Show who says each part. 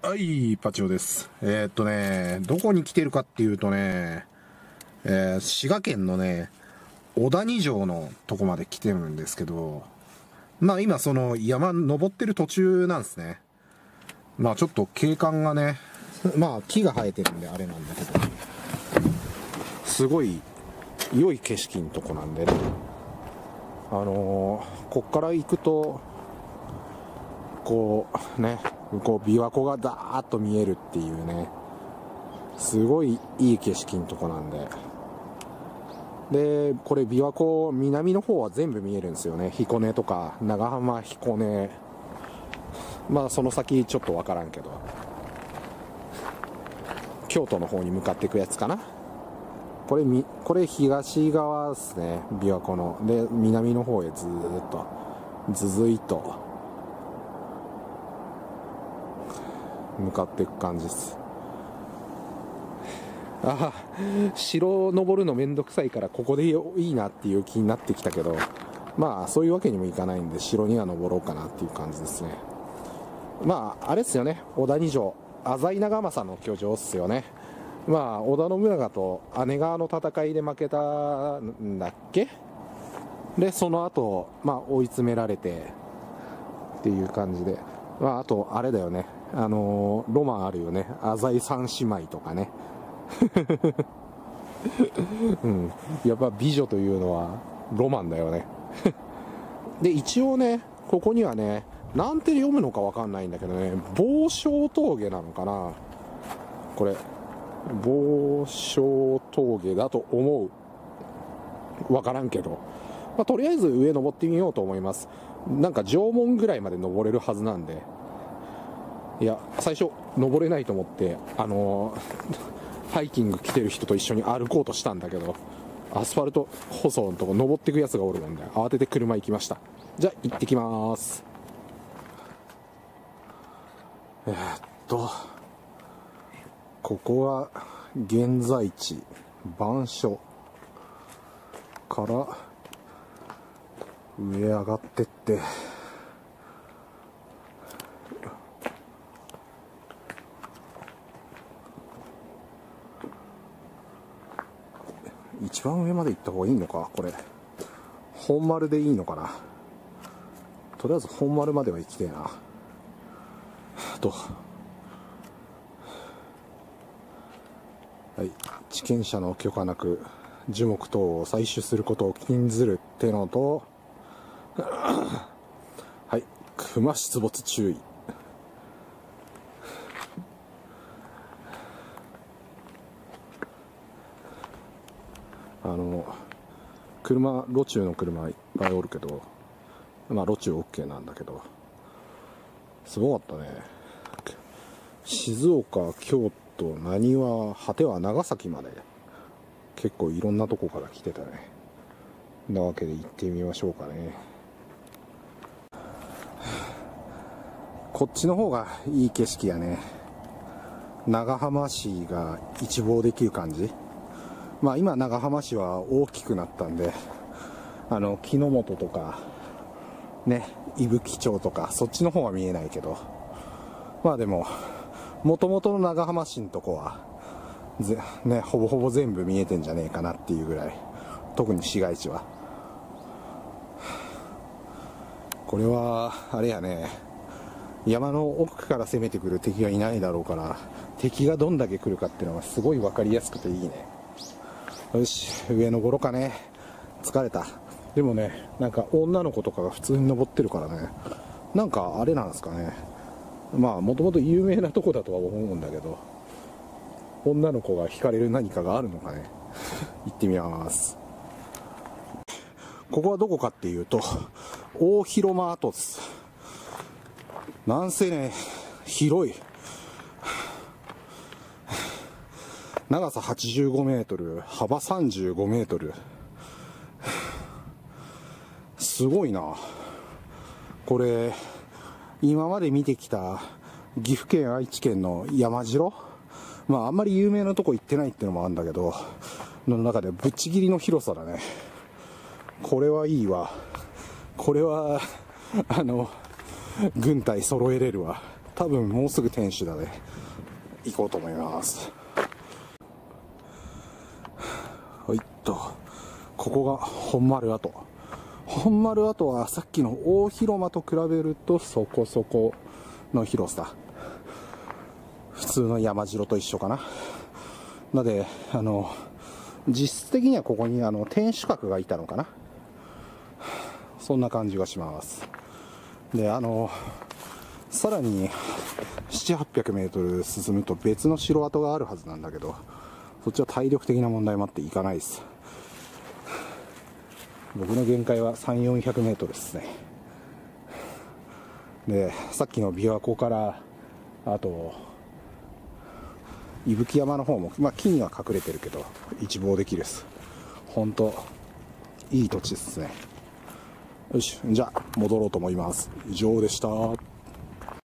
Speaker 1: はい、パチオです。どこに来てるかっていうとね、滋賀県のね、小谷城のとこまで来てるんですけど、まあ今その山登ってる途中なんですね。まあちょっと景観がね、まあ木が生えてるんであれなんだけど、すごい良い景色のとこなんでね、こっから行くと、こうね、こう琵琶湖がダーッと見えるっていうね、すごいいい景色のとこなんで、でこれ琵琶湖南の方は全部見えるんですよね。彦根とか長浜、彦根、まあその先ちょっと分からんけど、京都の方に向かっていくやつかな。これ東側ですね、琵琶湖の。で南の方へずーっとずいと向かっていく感じです。ああ、城登るのめんどくさいからここでいいなっていう気になってきたけど、まあそういうわけにもいかないんで城には登ろうかなっていう感じですね。まああれっすよね、小谷城、浅井長政の居城っすよね。まあ織田信長と姉川の戦いで負けたんだっけ。でその後、まあ追い詰められてっていう感じで、まああとあれだよね、ロマンあるよね、浅井三姉妹とかね。うん、やっぱ美女というのはロマンだよね。で一応ね、ここにはね、なんて読むのかわかんないんだけどね、房総峠なのかな、これ房総峠だと思う、わからんけど、まあ、とりあえず上登ってみようと思います。なんか縄文ぐらいまで登れるはずなんで、いや最初登れないと思ってハイキング来てる人と一緒に歩こうとしたんだけど、アスファルト舗装のとこ登ってくやつがおるもんで慌てて車行きました。じゃあ行ってきます。ここは現在地番所から上上がってって、一番上まで行った方がいいのか、これ本丸でいいのかな。とりあえず本丸までは行きてえな。はい、地権者の許可なく樹木等を採取することを禁ずるってのとはい、熊出没注意。路中の車いっぱいおるけど、まあ路中 OK なんだけど、すごかったね。静岡、京都、浪速、果ては長崎まで結構いろんなとこから来てたね。なわけで行ってみましょうかね。こっちの方がいい景色やね。長浜市が一望できる感じ。まあ今長浜市は大きくなったんで、木之本とかね、伊吹町とかそっちの方は見えないけど、まあでも元々の長浜市のとこはね、ほぼほぼ全部見えてんじゃねえかなっていうぐらい、特に市街地は。これはあれやね、山の奥から攻めてくる敵がいないだろうから、敵がどんだけ来るかっていうのがすごい分かりやすくていいね。よし、上登ろうかね。疲れた。でもね、なんか女の子とかが普通に登ってるからね、なんかあれなんですかね、まあもともと有名なとこだとは思うんだけど、女の子が惹かれる何かがあるのかね。行ってみます。ここはどこかっていうと大広間跡です。なんせね、広い。長さ85メートル、幅35メートル。すごいな。これ、今まで見てきた岐阜県、愛知県の山城、まああんまり有名なとこ行ってないってのもあるんだけど、の中でぶっちぎりの広さだね。これはいいわ。これは、軍隊揃えれるわ。
Speaker 2: 多分もうすぐ天守田で行こうと思います。はいと、ここが本丸跡。本丸跡はさっきの大広間と比べるとそこそこの広さ。普通の山城と一緒かな。なので実質的にはここに天守閣がいたのかな。そんな感じがします。でさらに7、800メートル進むと別の城跡があるはずなんだけど、そっちは体力的な問題もあって行かないです。僕の限界は3、400メートルですね。で、さっきの琵琶湖からあと伊吹山の方も、木には隠れてるけど一望できるです。本当いい土地ですね。よし、じゃあ戻ろうと思います。以上でした。